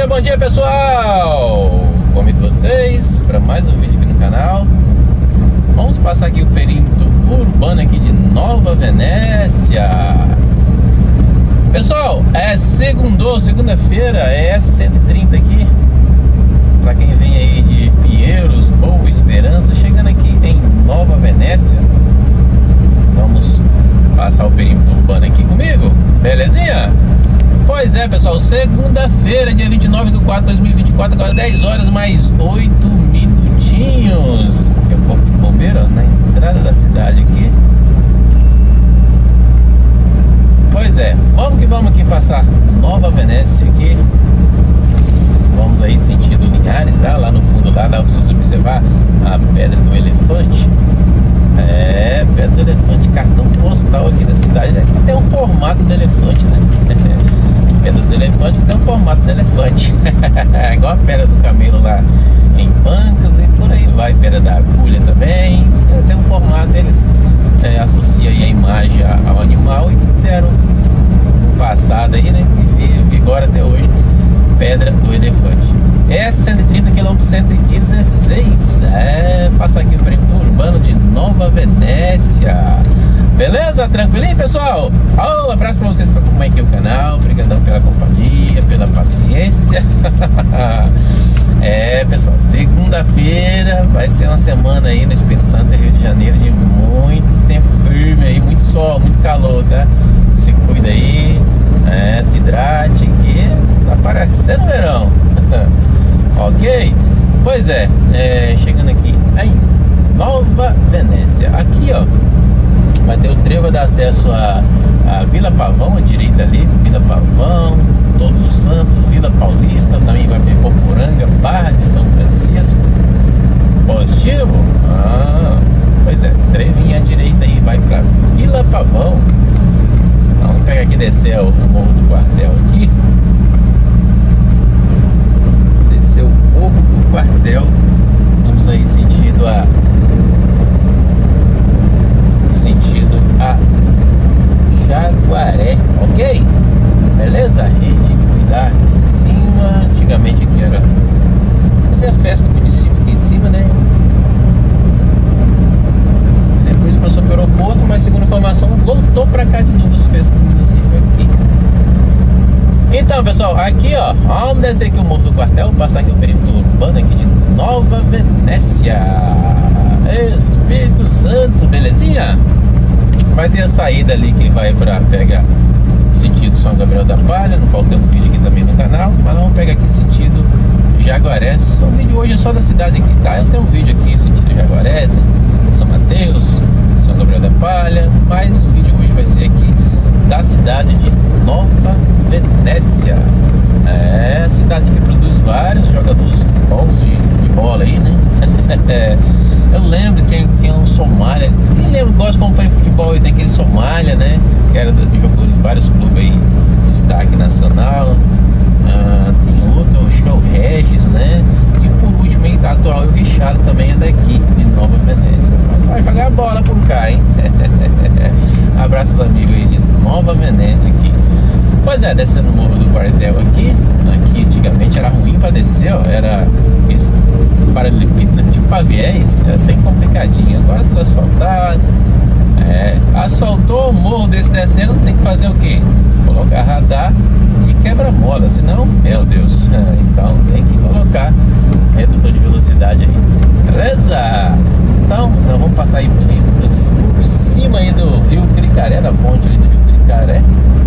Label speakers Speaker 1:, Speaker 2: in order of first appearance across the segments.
Speaker 1: bom dia pessoal! Convido vocês para mais um vídeo aqui no canal. Vamos passar aqui o perímetro urbano aqui de Nova Venécia. Pessoal, é segunda-feira, é S130 aqui. Para quem vem aí de Pinheiros, Boa Esperança, chegando aqui em Nova Venécia. Vamos passar o perímetro urbano aqui comigo, belezinha? Pois é, pessoal, segunda-feira, dia 29/4/2024, agora 10 horas mais 8 minutinhos. Daqui a pouco de bombeiro, na entrada da cidade aqui. Pois é, vamos que vamos aqui passar Nova Venécia aqui. Vamos aí sentido Linhares, tá? Lá no fundo, lá dá pra vocês observar a Pedra do Elefante. É, Pedra do Elefante, cartão postal aqui da cidade. Aqui tem um formato do elefante, né? Pedra do Elefante tem um formato do elefante. É igual a Pedra do Camelo lá em Pancas e por aí vai. Pedra da Agulha também. Tem um formato, eles associam aí a imagem ao animal e deram um passado aí, né? E vigora até hoje. Pedra do Elefante. S130 km 116. Passa aqui o perímetro urbano de Nova Venécia. Beleza? Tranquilinho, pessoal? Um abraço pra vocês que acompanham aqui o canal. Obrigadão pela companhia, pela paciência. Pessoal, segunda-feira vai ser uma semana aí no Espírito Santo e Rio de Janeiro de muito tempo firme aí, muito sol, muito calor, tá? Se cuida aí, se hidrate, que tá parecendo verão. Ok? Pois chegando aqui em Nova Venécia. Aqui, ó, vai ter o trevo, vai dar acesso a Vila Pavão, à direita ali, Vila Pavão, Todos os Santos, Vila Paulista, também vai ter Popuranga, Barra de São Francisco. Positivo? Pois é, trevinho à direita aí, vai pra Vila Pavão. Vamos pegar aqui e descer o Morro do Quartel aqui. Descer o Morro do Quartel. Vamos aí sentido a Jaguaré, ok? Beleza? Rede cuidar aqui em cima. Antigamente aqui era fazer a festa do município aqui em cima, né? Depois passou pelo aeroporto, mas segundo a informação voltou pra cá de novo as festas do município aqui. Então, pessoal, aqui ó, vamos descer aqui o Morro do Quartel, passar aqui o perímetro urbano aqui de Nova Venécia, Espírito Santo, belezinha? Vai ter a saída ali que vai pra pegar sentido São Gabriel da Palha. Não falta um vídeo aqui também no canal, mas vamos pegar aqui sentido Jaguaré. O vídeo hoje é só da cidade aqui, tá? Eu tenho um vídeo aqui sentido Jaguaré, São Mateus, São Gabriel da Palha, mas o vídeo hoje vai ser aqui da cidade de Nova Venécia. É a cidade que produz vários jogadores bons de bola aí, né? Eu lembro quem é um Somália. Quem lembra, gosta de acompanhar futebol, e tem aquele Somália, né? Que era jogou em vários clubes aí, destaque nacional. Tem outro, acho que é o Regis, né? E por último aí, tá atual, o Richard também é daqui, de Nova Venécia. Vai jogar bola por cá, hein? Abraço dos amigos aí de Nova Venécia aqui. Pois é, descendo o Morro do Quartel aqui. Aqui antigamente era ruim para descer, ó. Era esse paralelepípedo de Paviés, era bem complicadinho. Agora tudo asfaltado. Asfaltou o morro desse descendo, tem que fazer o quê? Colocar radar e quebra-mola, senão, meu Deus. Então tem que colocar redutor de velocidade aí. Beleza? Então, nós vamos passar aí por cima aí do Rio Cricaré, da ponte ali do Rio Cricaré.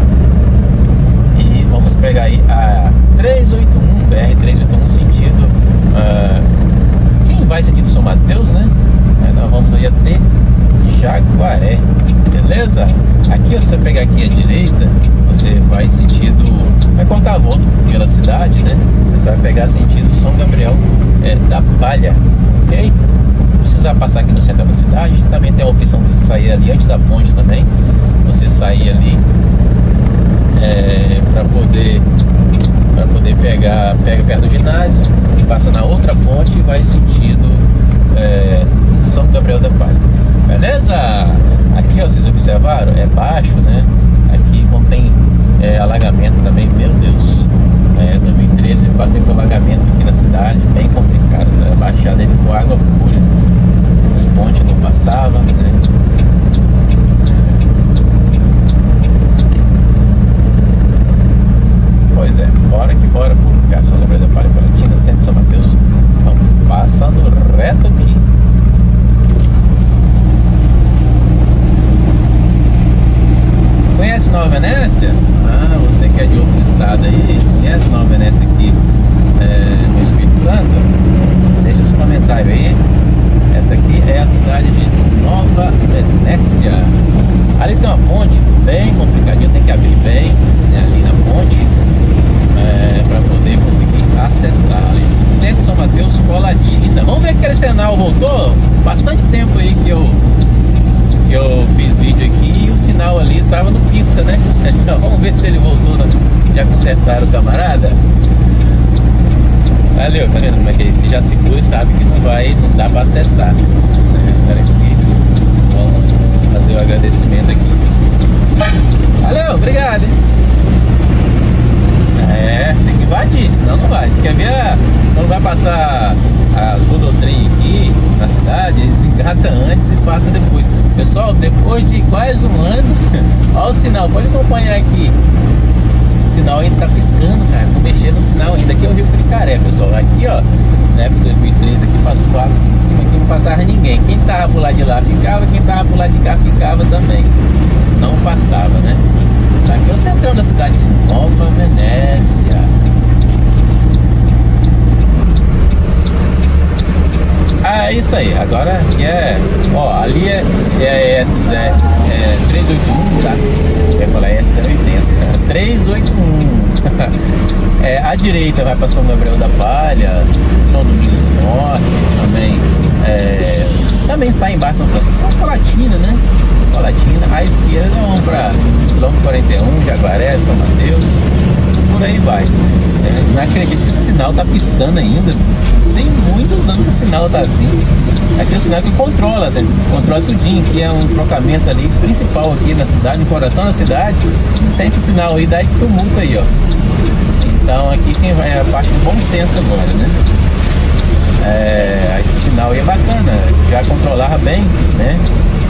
Speaker 1: E vamos pegar aí a 381, BR-381 sentido quem vai sentido São Mateus, né? Nós vamos aí até Jaguaré, beleza? Aqui, se você pegar aqui à direita, você vai sentido, vai contar a volta pela cidade, né? Você vai pegar sentido São Gabriel da Palha, ok? Não precisa passar aqui no centro da cidade. Também tem a opção de você sair ali antes da ponte também. Você sair ali para poder pega perto do ginásio, passa na outra ponte e vai sentido São Gabriel da Palha. Beleza? Aqui, ó, vocês observaram? É baixo, né? Aqui contém alagamento também, meu Deus. 2013 trecho eu passei por alagamento aqui na cidade, bem complicado. A baixada aí ficou água pura, os pontes não passavam, né? Pois é, bora que bora por cá, São Gabriel da Palha, Colatina, Centro de São Mateus. Vamos passando reto aqui. Conhece Nova Venécia? Ah, você que é de outro estado aí, conhece Nova Venécia aqui no Espírito Santo? Deixa os comentários aí. Essa aqui é a cidade de Nova Venécia. Ali tem uma ponte bem complicadinha, tem que abrir bem, né, ali na ponte, para poder conseguir acessar ali. Centro de São Mateus, Colatina. Vamos ver que aquele sinal voltou. Bastante tempo aí que eu fiz vídeo aqui e o sinal ali tava no pista, né? Então vamos ver se ele voltou, já consertaram o camarada. Valeu, tá vendo como é que é isso? Que já segura e sabe que não dá pra acessar. Espera aqui, vamos fazer o agradecimento aqui. Valeu, obrigado, hein? Tem que invadir, senão não vai. Você quer ver quando vai passar as rodotrem aqui na cidade, eles engatam antes e passam depois. Pessoal, depois de quase um ano, olha o sinal, pode acompanhar aqui. O sinal ainda tá piscando, cara, tô mexendo no sinal ainda. Aqui é o Rio Cricaré, pessoal. Aqui, ó, na época de 2013, aqui passou água aqui em cima, aqui não passava ninguém. Quem tava pro lado de lá ficava, quem tava pro lado de cá ficava também. Não passava, né? Aqui é o centrão da cidade de Nova Venécia. Ah, é isso aí. Agora aqui ó, ali é ES 381, tá? Eu ia falar ES 080, 381. À direita vai para São Gabriel da Palha, São Domingos do Norte, também sai embaixo São Francisco, São Colatina, né? Colatina. À esquerda vamos para quilômetro 41, Jaguaré, São Mateus, por aí vai. Não acredito que esse sinal tá piscando ainda. Tem muitos anos que o sinal tá assim. Aqui é o sinal que controla, né? Controla tudinho, que é um trocamento ali principal aqui na cidade, no coração da cidade. Sem esse sinal aí, dá esse tumulto aí, ó. Então aqui quem vai é a parte do bom senso agora, né? Esse sinal aí é bacana, já controlava bem, né?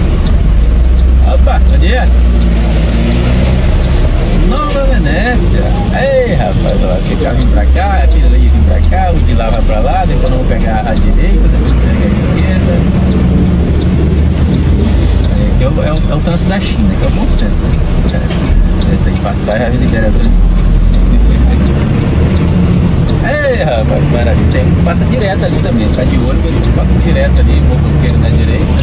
Speaker 1: Opa, onde é? Nova Venécia. Ei, rapaz, ó, aquele carro vem pra cá, aquele ali vem pra cá, o de lá vai pra lá, depois nós vamos pegar a direita, depois pegar a esquerda. É o trânsito da China, que é o bom senso. Esse aí passar já libera tudo. Ei, rapaz, maravilha. Passa direto ali também, tá de olho, passa direto ali, motoqueiro na direita.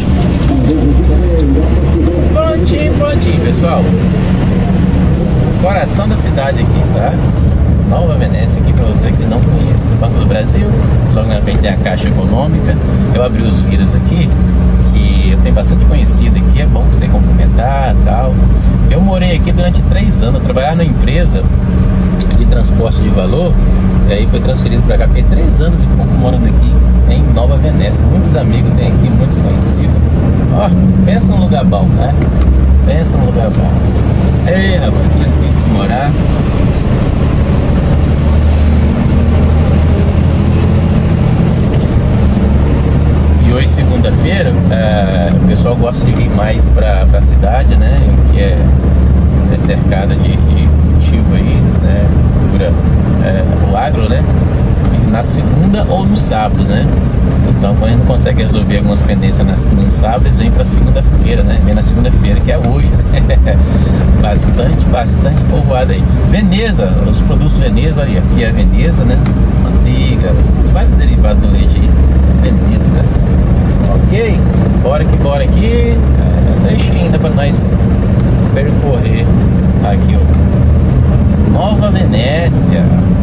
Speaker 1: Prontinho, pessoal. Coração da cidade aqui, tá? Nova Venécia aqui pra você que não conhece. Banco do Brasil, logo na frente tem a Caixa Econômica. Eu abri os vidros aqui, que eu tenho bastante conhecido aqui, é bom você cumprimentar e tal. Eu morei aqui durante 3 anos, trabalhava na empresa de transporte de valor, e aí foi transferido pra cá. Fiquei 3 anos e pouco morando aqui em Nova Venécia. Muitos amigos tem aqui, muitos conhecidos. Ó, pensa num lugar bom, né? Pensa num lugar bom. Ei, rapaz, tranquilo de se morar. E hoje, segunda-feira, o pessoal gosta de vir mais pra cidade, né? Que é cercada de cultivo aí, né? Cultura, o agro, né? Na segunda ou no sábado, né? Então, quando a gente não consegue resolver algumas pendências no sábado, eles vêm para segunda-feira, né? Vem na segunda-feira, que é hoje, né? bastante povoado aí. Veneza, os produtos Veneza, olha, aqui é Veneza, né? Manteiga, vários derivados do leite aí. Veneza. Ok? Bora aqui. Trechinho ainda para nós percorrer aqui, ó. Nova Venécia.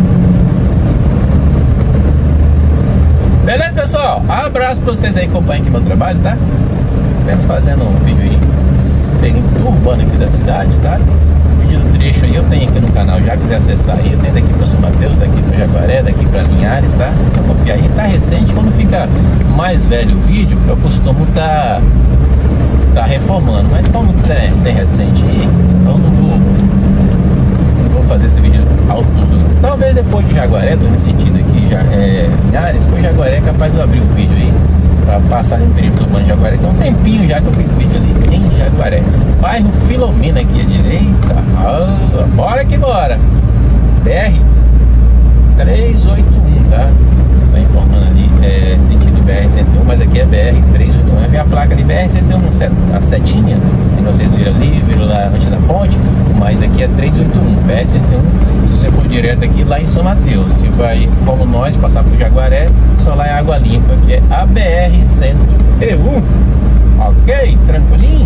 Speaker 1: Beleza, pessoal? Abraço pra vocês aí que acompanham aqui meu trabalho, tá? Estamos fazendo um vídeo aí urbano aqui da cidade, tá? Vídeo do trecho aí eu tenho aqui no canal, já quiser acessar aí, eu tenho daqui pra São Mateus, daqui pra Jaguaré, daqui pra Linhares, tá? Porque aí tá recente, quando fica mais velho o vídeo, eu costumo tá reformando, mas como tem recente aí, eu não vou fazer esse vídeo ao todo. Talvez vezes depois de Jaguaré, tô nesse sentido aqui, já Linhares, depois de Jaguaré é capaz de eu abrir um vídeo aí pra passar no perímetro urbano de Jaguaré. Tem um tempinho já que eu fiz vídeo ali em Jaguaré. Bairro Filomena aqui à direita. Bora que bora. BR 381, tá? Tá informando ali, sentido BR-101, mas aqui é BR-381. Vê a placa de BR-101, a setinha, que vocês viram ali, viram lá antes da ponte, mas aqui é 381, BR-101. Se você for direto aqui, lá em São Mateus, se vai, como nós, passar por Jaguaré, só lá é Água Limpa, que é a BR-101. Ok? Tranquilinho?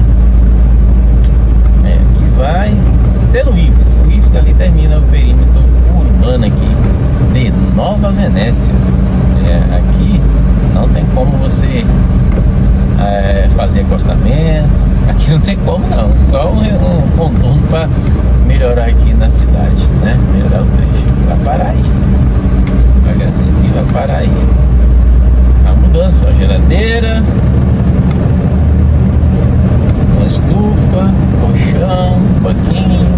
Speaker 1: Aqui vai pelo IFES. O IFES ali termina o perímetro urbano aqui de Nova Venécia. Aqui não tem como você fazer acostamento. Aqui não tem como não. Só um contorno para melhorar aqui na cidade, né? Melhorar o trecho. Vai parar aí. Devagarzinho aqui, vai parar aí. A mudança, ó, geladeira, uma estufa, colchão, banquinho.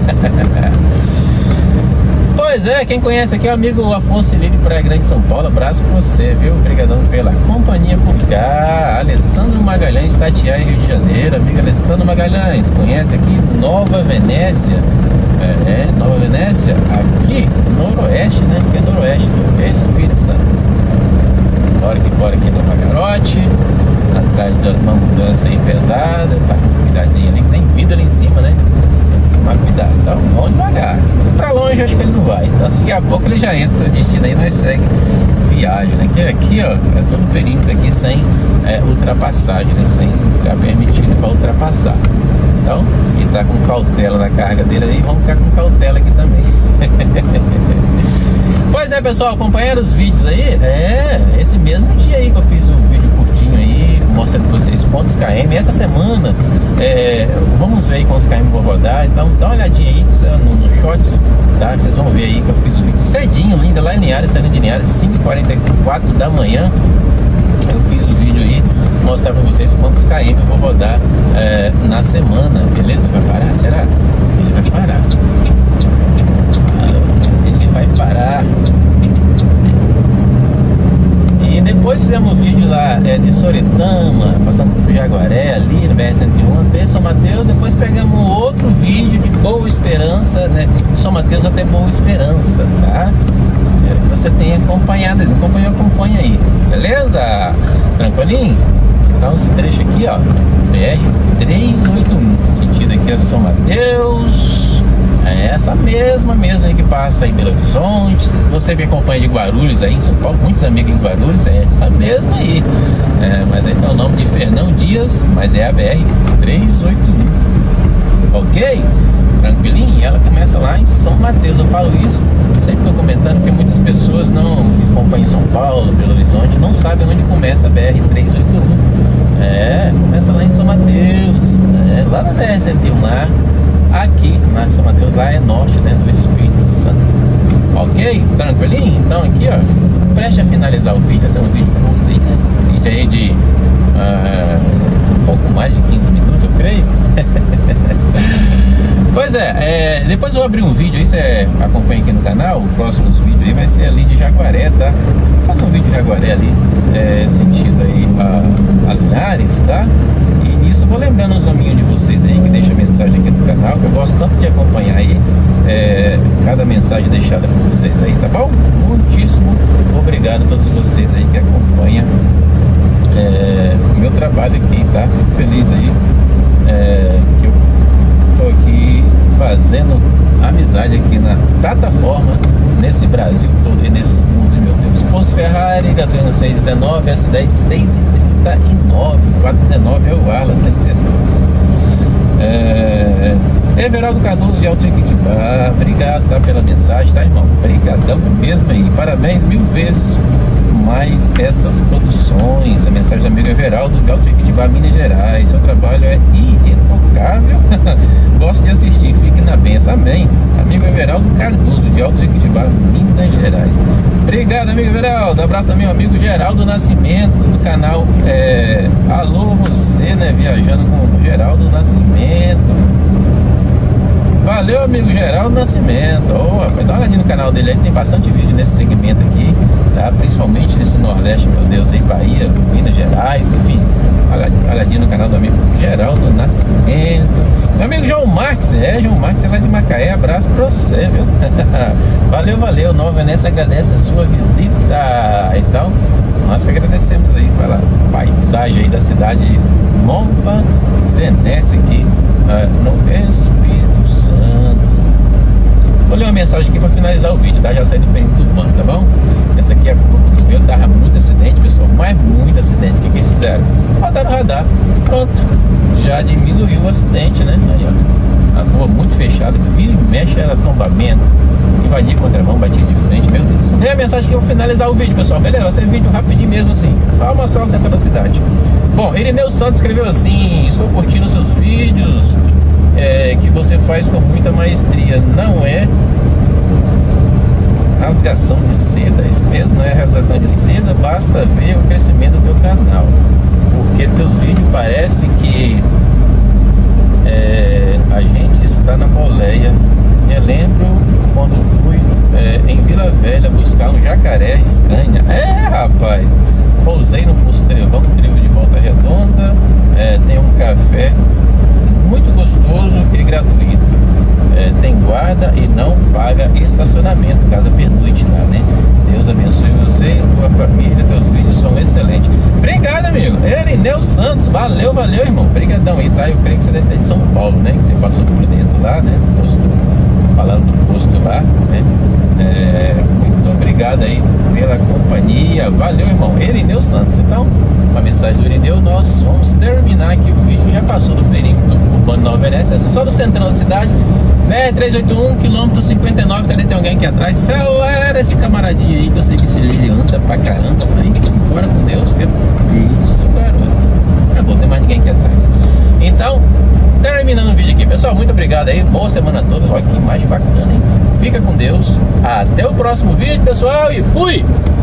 Speaker 1: Pois é, quem conhece aqui é o amigo Afonso Lili, Praia Grande, São Paulo. Abraço pra você, viu? Obrigadão pela companhia por cá. Alessandro Magalhães, Itatiaia, Rio de Janeiro. Amigo Alessandro Magalhães, conhece aqui Nova Venécia? Nova Venécia, aqui noroeste, né? Que é noroeste do Espírito Santo. Bora aqui no Magarote, atrás de uma mudança aí pesada. Tá com cuidadinho ali, que tem vida ali em cima, né? Tomar cuidado, então vamos devagar. Pra longe acho que ele não vai, então daqui a pouco ele já entra no seu destino aí, nós segue viagem, né? Que aqui, ó, é todo o perímetro aqui sem ultrapassagem, né? Sem ficar permitido para ultrapassar. Então, ele tá com cautela na carga dele aí, vamos ficar com cautela aqui também. Pois é, pessoal, acompanharam os vídeos aí? Esse mesmo dia aí que eu fiz um vídeo curtinho aí, mostrando pra vocês quantos km. Essa semana, vamos ver aí quantos km vou rodar. Então, dá uma olhadinha aí no shorts, tá? Vocês vão ver aí que eu fiz o vídeo cedinho, ainda lá em Linhares, saindo de Linhares, 5h44 da manhã. Eu fiz o vídeo aí, mostrar pra vocês quantos km eu vou rodar na semana, beleza? Vai parar? Será? Ele vai parar. Ele vai parar. E depois fizemos um vídeo lá de Soretama, passamos por Jaguaré ali no BR-101 até São Mateus. Depois pegamos outro vídeo de Boa Esperança, né? De São Mateus até Boa Esperança, tá? Espero que você tenha acompanhado. Não acompanhou, acompanha aí, beleza? Tranquilinho? Então esse trecho aqui, ó, BR-381, sentido aqui é São Mateus. É essa mesma aí que passa aí em Belo Horizonte. Você me acompanha de Guarulhos aí em São Paulo, muitos amigos em Guarulhos, é essa mesma aí. Mas aí tá o nome de Fernão Dias, mas é a BR-381. Ok? Tranquilinho? E ela começa lá em São Mateus. Eu falo isso, sempre tô comentando, porque muitas pessoas não acompanham São Paulo, Belo Horizonte, não sabem onde começa a BR-381. Começa lá em São Mateus, lá na BR-101 lá. Aqui na São Mateus, lá é norte, né, do Espírito Santo. Ok? Tranquilinho? Então aqui, ó, preste a finalizar o vídeo. Esse é um vídeo curto aí, né? Vídeo aí de um pouco mais de 15 minutos, eu creio. Pois depois eu vou abrir um vídeo aí, você acompanha aqui no canal. O próximo vídeo aí vai ser ali de Jaguaré, tá? Vou fazer um vídeo de Jaguaré ali, sentido aí a Linhares, tá? E nisso eu vou lembrando os amigos de vocês aí que deixam mensagem aqui no canal, que eu gosto tanto de acompanhar aí cada mensagem deixada por vocês aí, tá bom? Muitíssimo obrigado a todos vocês aí que acompanham o meu trabalho aqui, tá? Fico feliz aí que eu tô aqui fazendo amizade aqui na plataforma, nesse Brasil todo e nesse mundo, meu Deus. Posto Ferrari, gasolina 6,19, S10 6,39, 4,19 é o Arla 32. Everaldo Cardoso de Alto Jequitibá, obrigado, tá, pela mensagem, tá, irmão? Obrigadão mesmo aí, parabéns 1000 vezes mais estas produções. A mensagem do amigo Everaldo de Alto Jequitibá, Minas Gerais. Seu trabalho é irretocável. Gosto de assistir, fique na benção, amém. Amigo Everaldo Cardoso de Alto Jequitibá, Minas Gerais. Obrigado, amigo Everaldo. Abraço também ao amigo Geraldo Nascimento do canal Alô Você, né? Viajando com o Geraldo Nascimento. Valeu, amigo Geraldo Nascimento. Ô, rapaz, dá uma olhadinha no canal dele aí, tem bastante vídeo nesse segmento aqui, tá? Principalmente nesse Nordeste, meu Deus, aí, Bahia, Minas Gerais, enfim. Olhadinha no canal do amigo Geraldo Nascimento. Meu amigo João Marques, João Marques é lá de Macaé, abraço pra você, viu? Valeu, Nova Venécia agradece a sua visita. Então, nós que agradecemos aí pela paisagem aí da cidade de Nova Venécia aqui no Espírito Santo. Vou ler uma mensagem aqui para finalizar o vídeo, tá? Já saí do perímetro urbano, tá bom? Essa aqui é a curva do cotovelo, dava muito acidente, pessoal, mas muito acidente. O que eles fizeram? Botaram o radar, pronto, já diminuiu o acidente, né? Aí, ó, a rua muito fechada, vira e mexe, era tombamento, invadir contramão, batia de frente, meu Deus. E a mensagem que eu vou finalizar o vídeo, pessoal, beleza? Vai ser vídeo rapidinho mesmo assim, só mostrar o centro da cidade. Bom, Irineu Santos escreveu assim: estou curtindo seus vídeos, que você faz com muita maestria. Não é rasgação de seda, isso mesmo, não é rasgação de seda, basta ver o crescimento do teu canal, porque teus vídeos parece que a gente está na boleia. Eu lembro quando fui em Vila Velha buscar um jacaré estranha. Rapaz, pousei no Poço Trevão, trio de Volta Redonda, tem um café muito gostoso e gratuito, tem guarda e não paga estacionamento, casa pernoite lá, né? Deus abençoe você e tua família, teus vídeos são excelentes. Obrigado, amigo Irineu Santos, valeu, irmão, brigadão aí, tá? Eu creio que você deve ser de São Paulo, né? Que você passou por dentro lá, né? Falando do posto lá, né? Muito obrigado aí pela companhia, valeu, irmão Irineu Santos. Então, com a mensagem do Irineu, nós vamos terminar aqui o vídeo. Já passou do perímetro urbano Nova Venécia, é só do centrão da cidade, BR-381, quilômetro 59. Cadê? Tem alguém aqui atrás? Acelera esse camaradinho aí, que eu sei que esse ele anda pra caramba, aí, bora com Deus, que isso, garoto, acabou, não tem mais ninguém aqui atrás. Então, terminando o vídeo aqui, pessoal, muito obrigado aí, boa semana toda. Olha que mais bacana, hein? Fica com Deus, até o próximo vídeo, pessoal, e fui!